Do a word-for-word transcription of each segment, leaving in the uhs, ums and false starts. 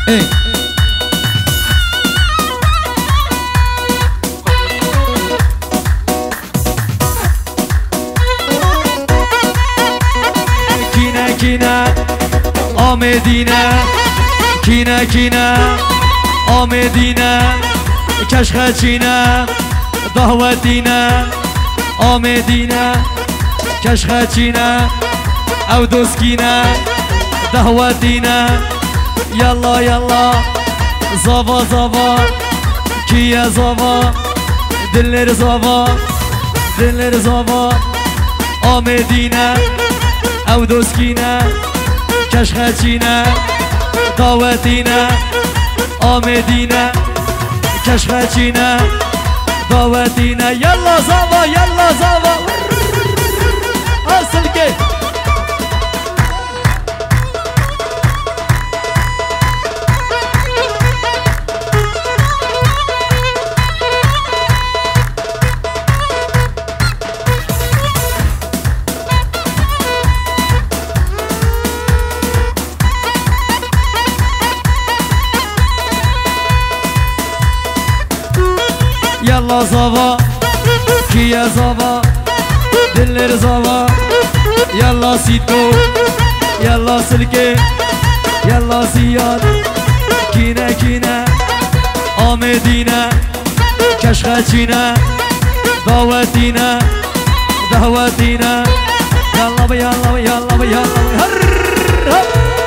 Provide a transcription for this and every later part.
ايه كينا كينا آمدينا كينا كينا آمدينا كشخچينا دعوتينا آمدينا كشخچينا او دوسكينا دعوتينا يلا يلا زابا زابا كيا زابا دلر زابا دلر زابا آمدينا او دوسكينا كشخچينا دعوتينا آمدينا كشخچينا دعوتينا يلا زابا يلا زابا اصل كيف يلا زابا كيا زابا دلر زابا يلا سيتو يلا سلكي يلا زياد كينا كينا آمدينا كشخچينا دعوتينا دعوتينا يلا بي يلا بي يلا بي يلا بي هر هر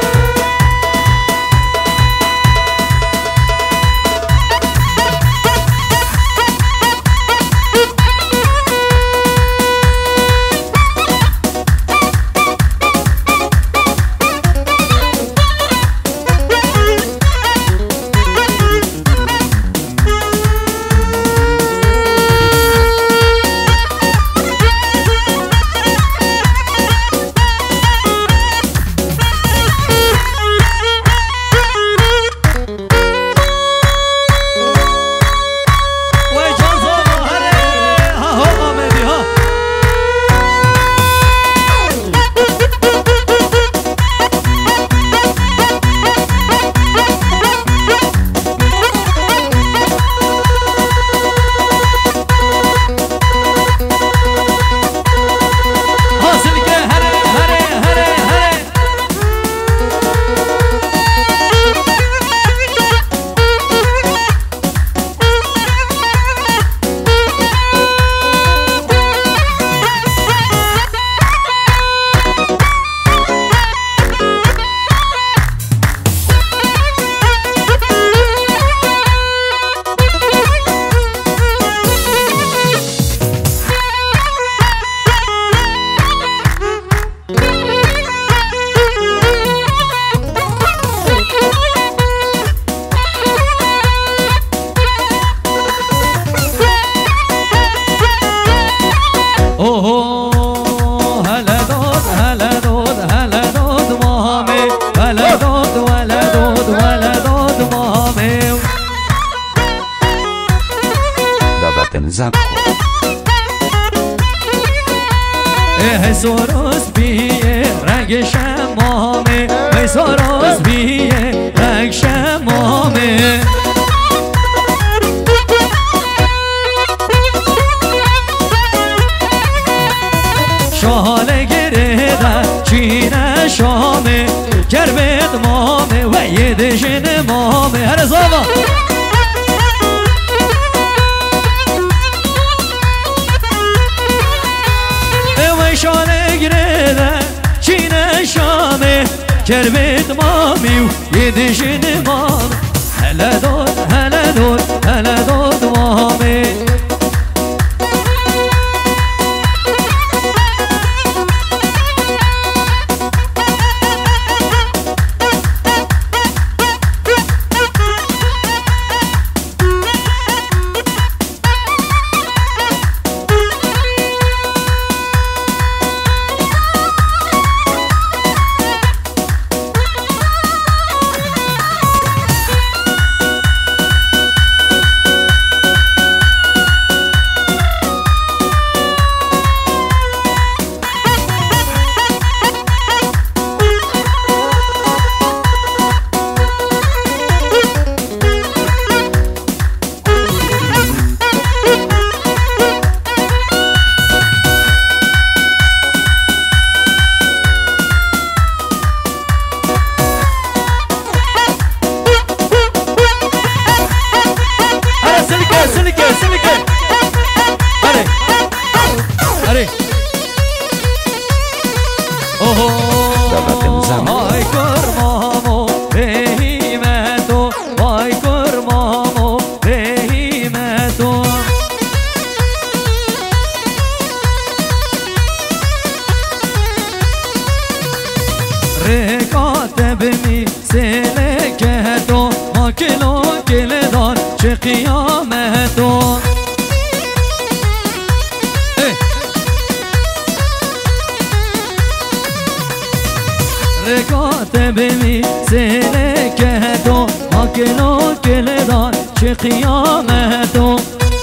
ای سروس بیه رنگ شمامه ای سروس بیه رنگ شمامه شال گره چین شامه کربت مامه و یه دشن مامه هر زابا شانه گرده چین شامه کربت مامی و یدشن مام هلا دود هلا دود هلا دود مامه Vay kurmamı rehimeto, vay kurmamı rehimeto. Rekatebimi seleketo, makilo kiledar çe kıyameto. Rekatebimi seleketo, makilo kiledar çe kıyameto.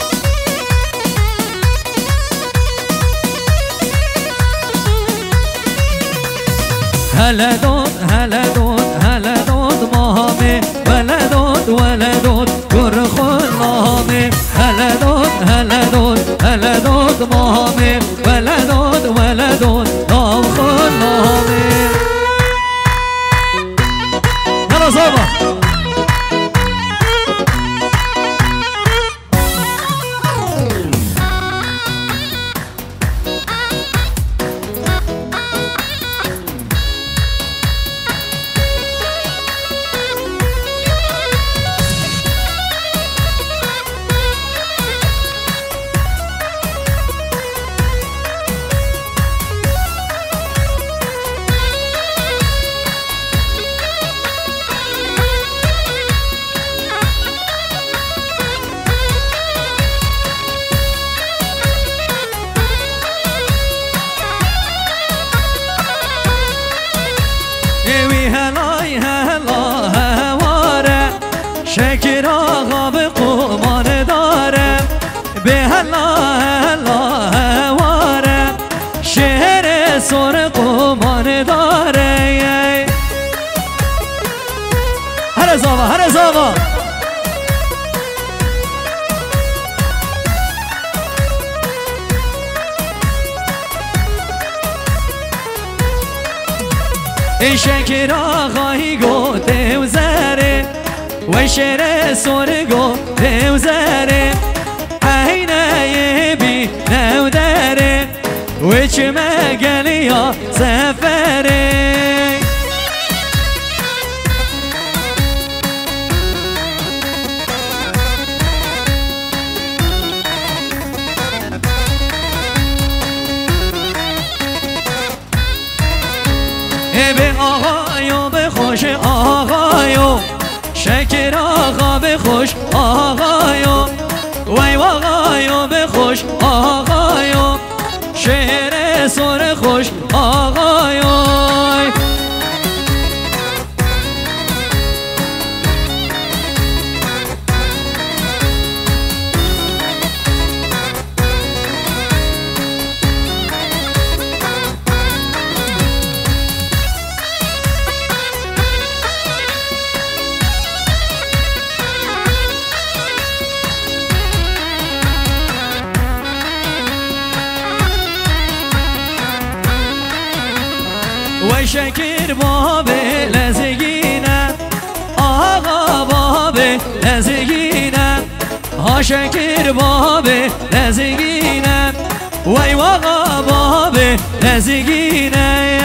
هلا دود هلا دود هلا دود مامي ولا دود ولا دود كرخون مامي هلا دود هلا دود هلا دود مامي ولا دود ولا دود نامخون مامي يلا صوبة شکر آقا به قمان داره به هلا هلا هواره شهر سر قمان داره هر زاوا هر زاوا ای شکر آقایی گوته و زره و شهر سرگو دوزره عینه بی نودره و چه مگلی یا سفره ای به آقایو به خوش آقایو شکر آقا به خوش آقایو وای آقایو به خوش آقایو شهر سر خوش آقایو و شکر باب لزگینه آقا باب لزگینه ها شکر باب لزگینه وای آقا باب لزگینه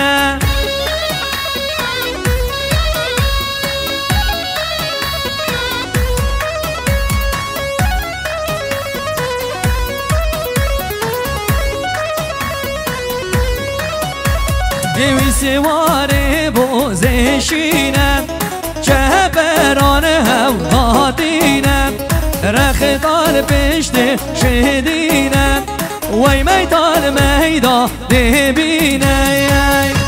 ای سواره بوزشینم جبران هوادینم رخدار پشت شهدینم وای میدان میدان ببینم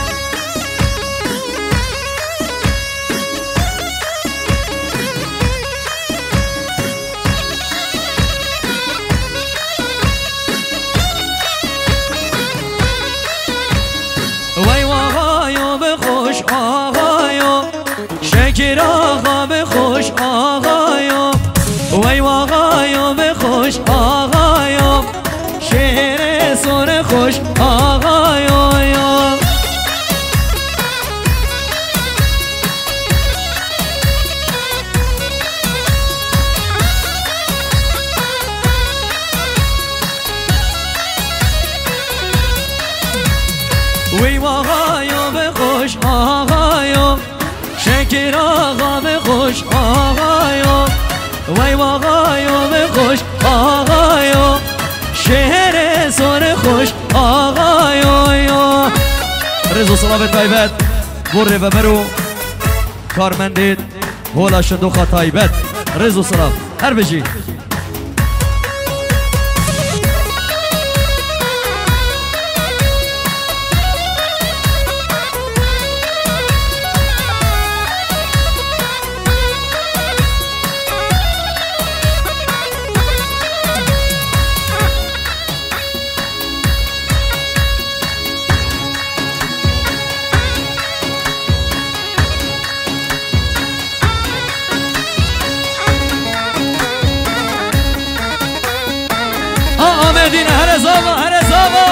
وای آقایو به خوش آقایو شکر آقا به خوش آقایو وای آقایو به خوش آقایو شهر سر خوش آقایو وی آقایو آقایو شکر آقا به خوش آقایو وای آقایو به خوش آقایو شهر سر خوش آقایو رزو صلابت تایبت بره و برو کارمندید هولا شدوخا تایبت رزو صلاب هر بجی مدینه هر زاوا هر زاوا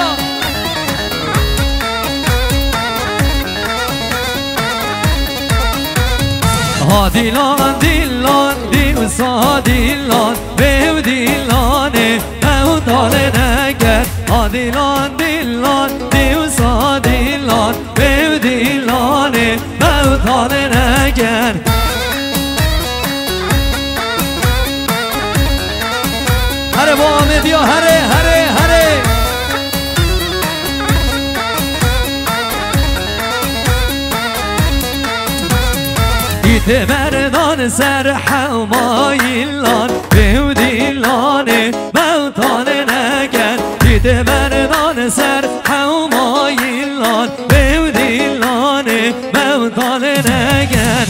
ها دیلان دیلان دیوسا دیلان بیو دیلانه او داله نگر ها دیلان دیلان دیوسا دیلان بیو دیلانه او داله نگر هره با آمدیا هره هره هره دیده مردان سر حمایلان بیو دیلانه موتانه نگر دیده مردان سر حمایلان بیو دیلانه موتانه نگر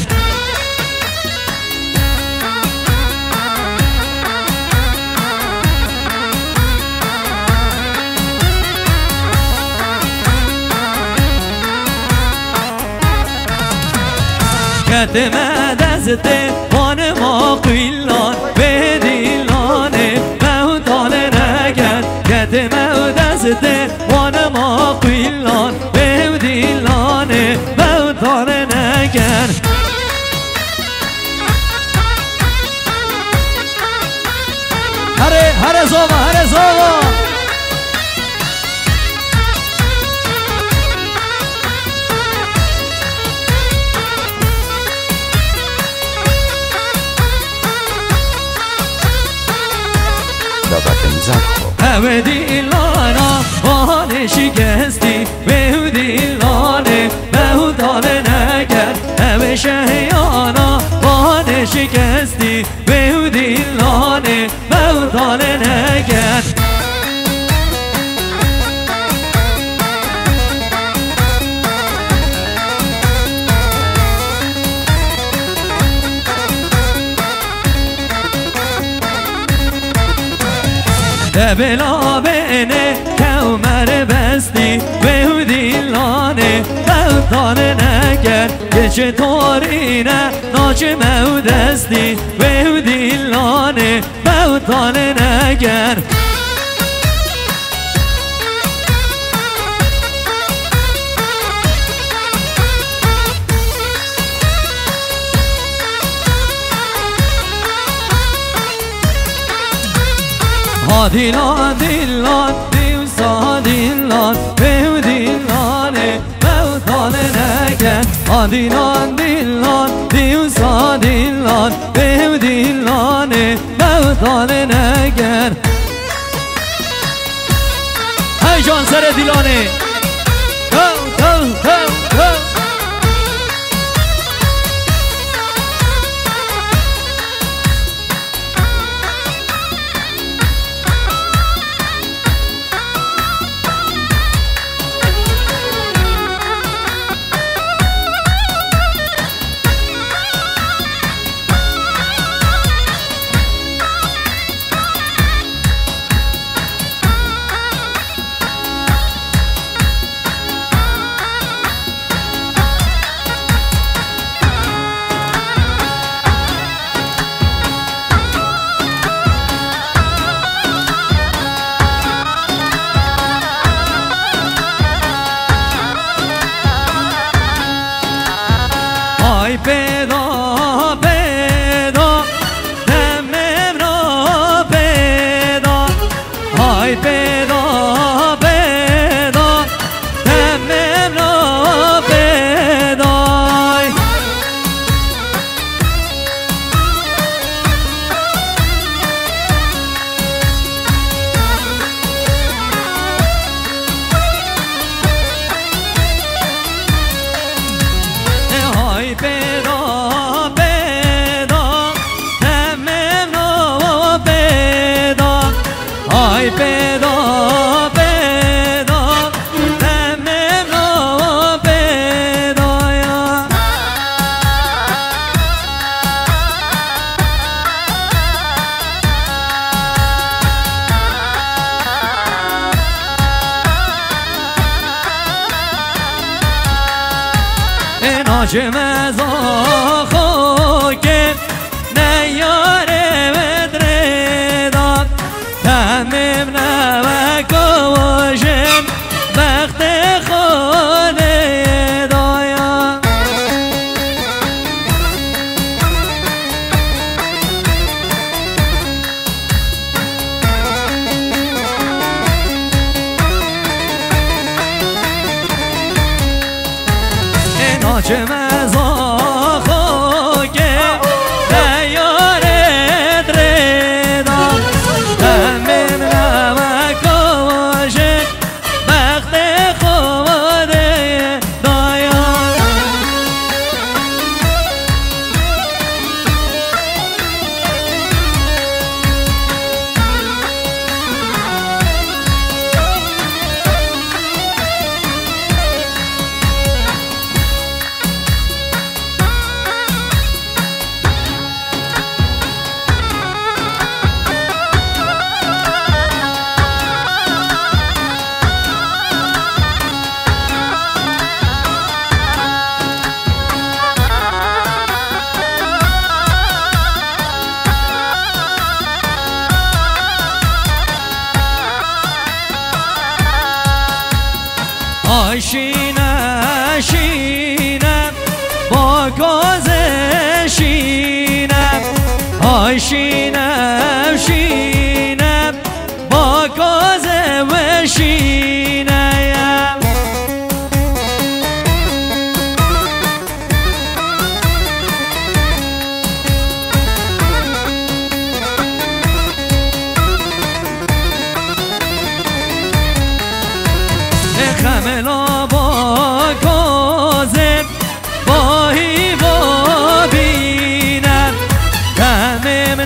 کتمه دسته وان ما قیلان به دیلانه موتانه نگر کتمه دسته وان ما قیلان به دیلانه موتانه نگر هره هره زاوا هره زاوا او دیلانا بانه شکستی به دیلانه مهودانه نگر او شهیانا بانه شکستی به دیلانه مهودانه نگر بلا بینه کمر بستی به دیلانه بلتانه نگر که چطوری نه ناچ مودستی به دیلانه بلتانه نگر ها دیلان دیلان دیوسا دیلان بیو دیلانه موتانه نگر ها دیلان دیلان دیوسا دیلان بیو دیلانه موتانه نگر های جان سر دیلانه تو تو تو تو ناجم زاخو که نیاره بدرداد تمیم نوکوشم وقت خود دایا ناجم زاخو که نیاره بدرداد تمیم نوکوشم وقت خود دایا آشینم شینم با گازه شینم آشینم شینم با گازه و شینم خملا با گازه با هیوا بینم تمیم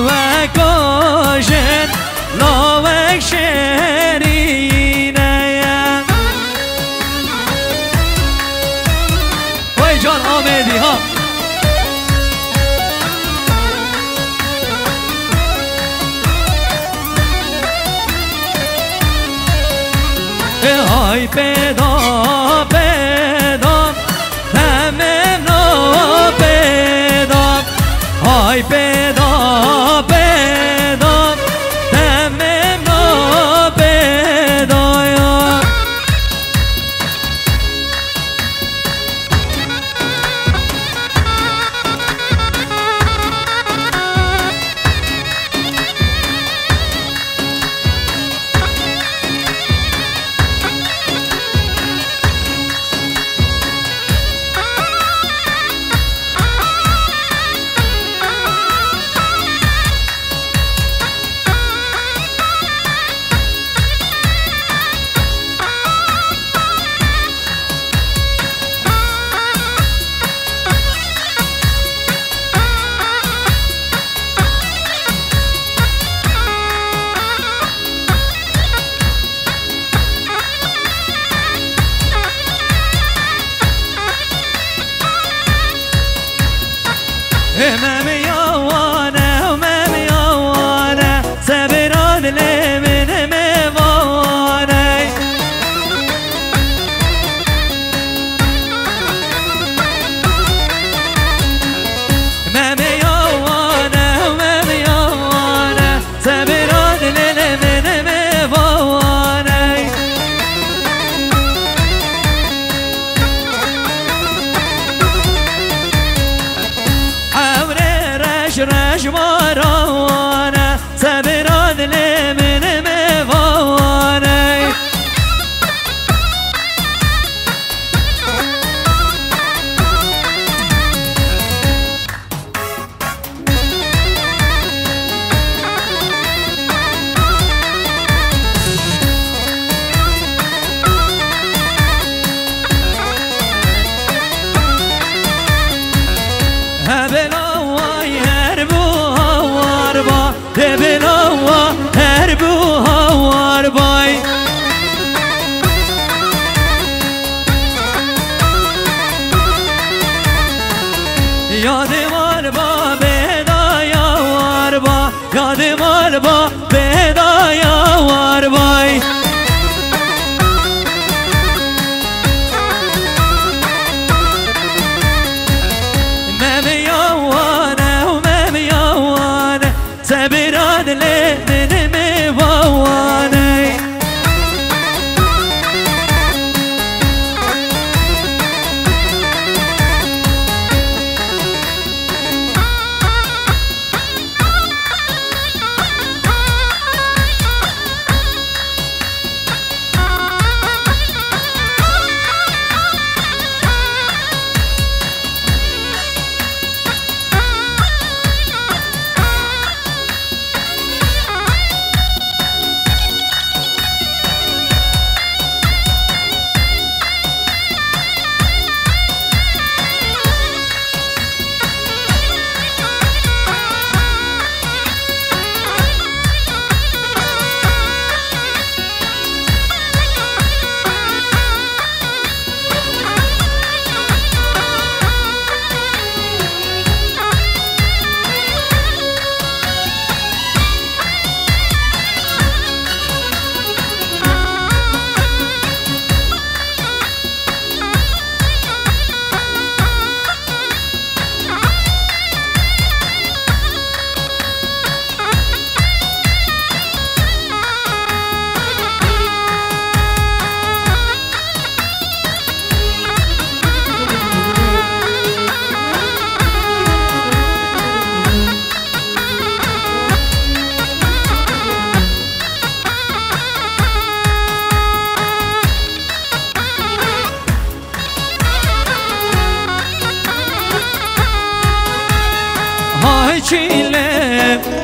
نوکاشن لاوک شرینم وای جان آمدی ها های پیدا پیدا تمام نو پیدا های پیدا پیدا تمام نو پیدا یا امام یوانه امام یوانه سبران لمن موانه امام یوانه امام یوانه سبران لمن موانه رش مارانه سبراد لمن موانه هبلا وای هربو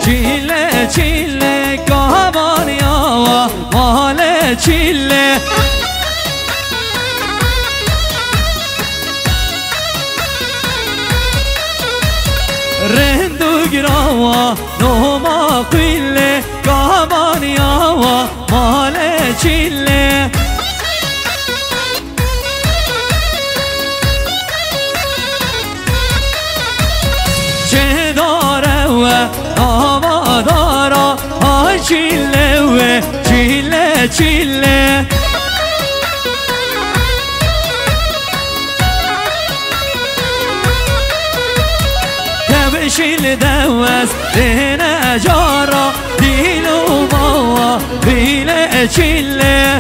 چیله چیله کابانیا و مال چیله رندو گراوا نوما قیله کابانیا و مال چیله چه داره و ناما دارا های چیله و چیله چیله تبشیل دوست دین جارا دیلو ماوا بیل چیله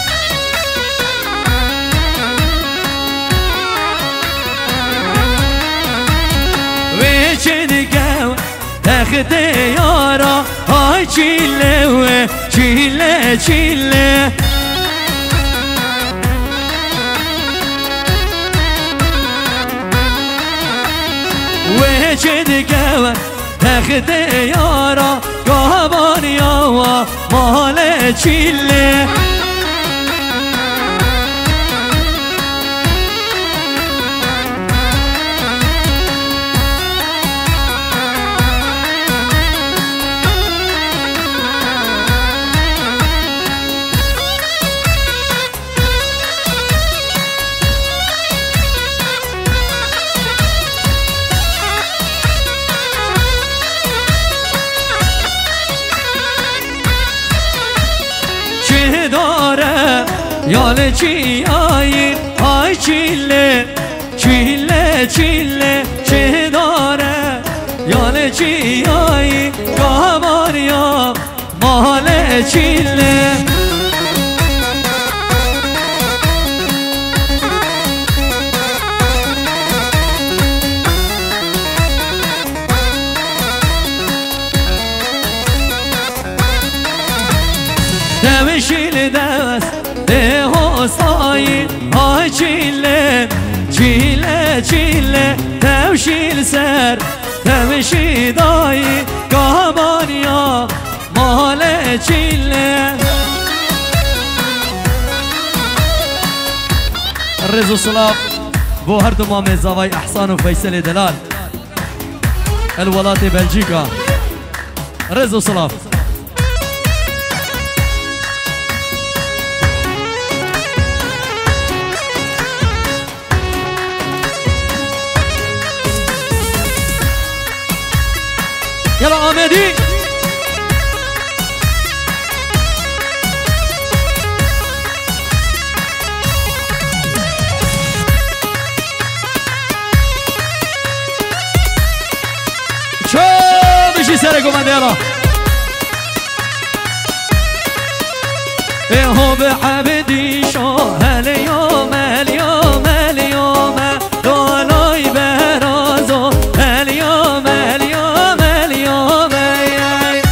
تخت یارا های چیله و چیله چیله و چه دیگه و تخت یارا گابانیا و مال چیله یال چی آیی آی چیله چیله چیله چه داره یال چی آیی گابانیا مال چیله دمشیل دست ده حسایی های چیله چیله چیله تمشیل سر تمشی دایی گابانیا مال چیله رزو صلاف بو هر دو مام زوای احسان و فیصل دلال الولات بلجیکا رزو صلاف يلا آمدی شو بشی سر گمنده يلا اهو بعبدي شو هاليوم اليوم اليوم دولوي برازو اليوم اليوم اليوم ياي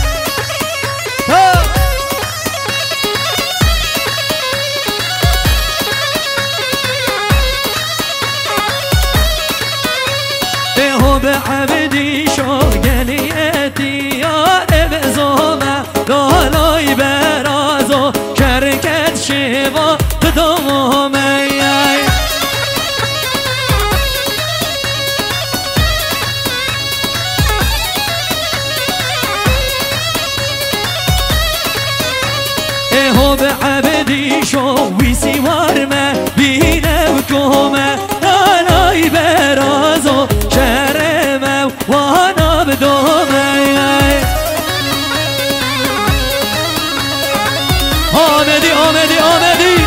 اهو بعبدي شو قليتي يا ابزومه دولوي برازو شركة شيبا قدوم ياي اهو بعبدي شو ويسي وارمه بينا بكومه دالاي برازو شرمه وانا بدومه ياي آمدی آمدی آمدی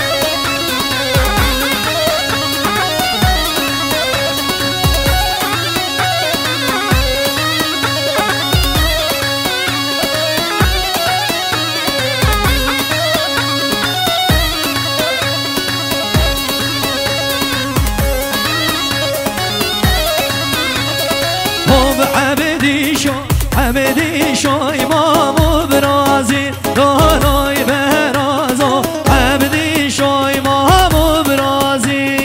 هم عبدی شو عبدی شو امام برازی دانای برازو عبدی شو امام برازی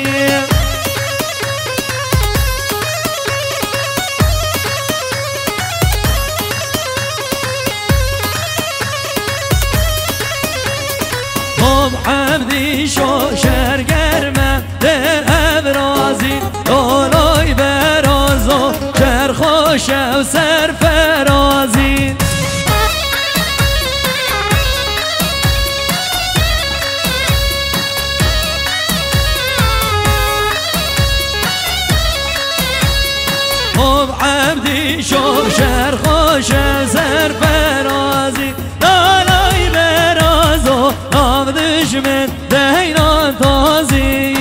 ای شوق شهر خوش سرفرازی دالای براز و نام دشمن دینا تازی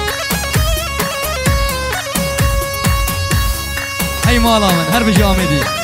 ای مالا من هر بجا آمدی